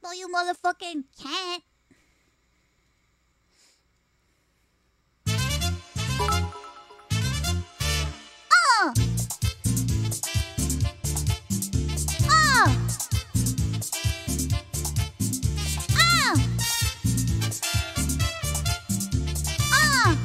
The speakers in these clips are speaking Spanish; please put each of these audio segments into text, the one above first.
No, you motherfucking can't. Oh! Oh! Oh! Oh!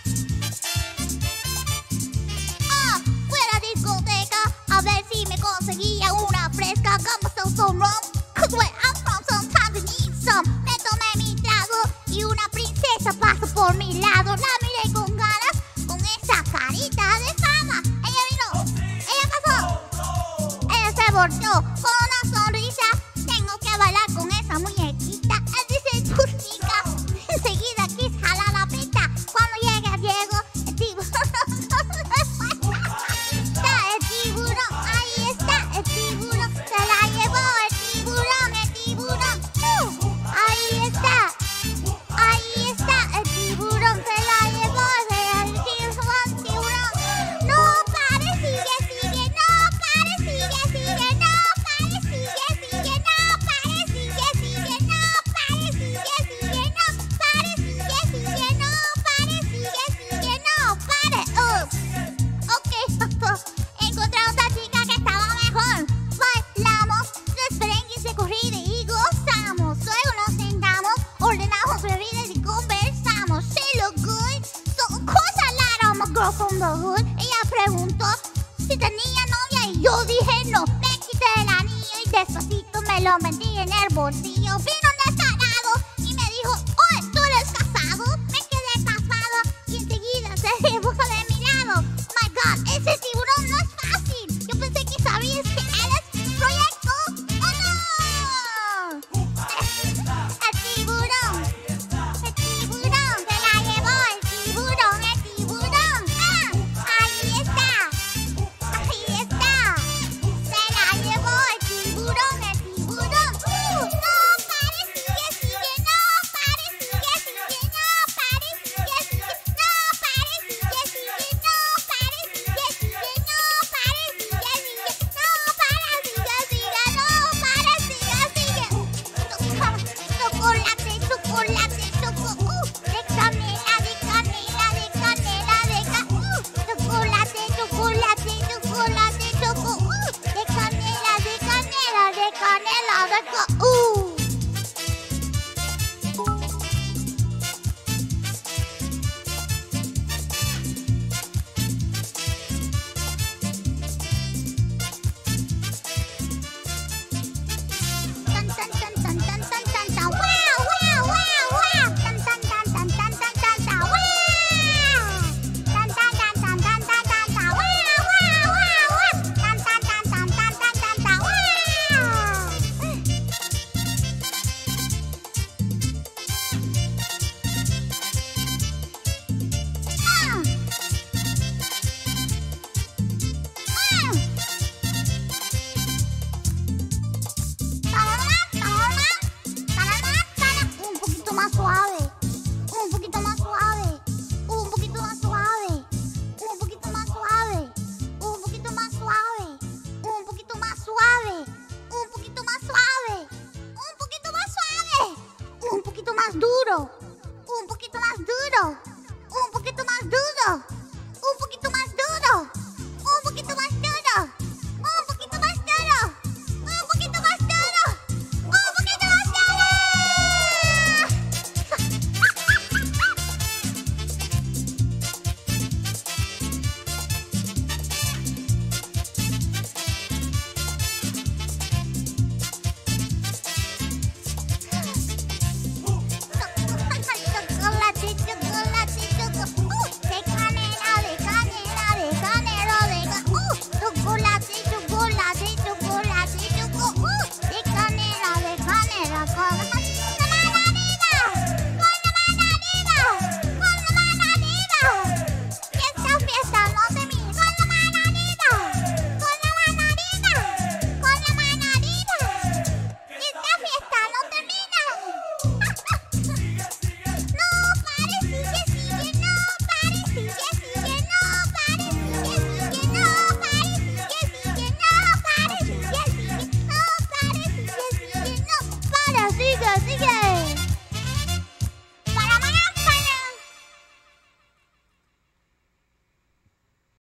Oh! Fui a la discoteca a ver si me conseguía una fresca como so rum. Cause where I'm from sometimes I need some. Me tomé mi trago y una princesa pasó por mi lado. La miré con ganas, con esa carita de fama. Ella vino, ella pasó, ella se volteó con una sonrisa. Tengo que bailar con esa muñequita. Él dice tu chica, enseguida quise jalar la pita. Cuando llego, el tiburón. Está el tiburón, ahí está el tiburón. Se la llevó el tiburón, el tiburón. Ahí está el tiburón. Se la llevó el tiburón, tiburón. No pare, sigue, no pare, sigue, no pare, sigue, no pare, sigue, no pare, sigue, no pare, sigue, no pare. Ok, encontré a otra chica que estaba mejor. Bailamos, desperengues de corrida y gozamos. Luego nos sentamos, ordenamos bebidas y conversamos. She look good, so of course I lied on my girl from the hood. Ella preguntó si tenía novia y yo dije no. Me quité el anillo y despacito me lo metí en el bolsillo. Vino un descarado y me dijo, oye, ¿tú eres casado? Me quedé pasmado y enseguida se llevó de mi lado. My God, ese tiburón no es fácil. Yo pensé que sabías que eres proyecto. ¡Oh no! El tiburón se la llevó el tiburón. Ahí está. Se la llevó el tiburón. No pare, sigue, no pare, sigue, no pare, sigue, no pare, sigue, no pare, sigue, no pare, Chocolate, de canela, de canela, de canela, de chocolate, de canela, de canela, de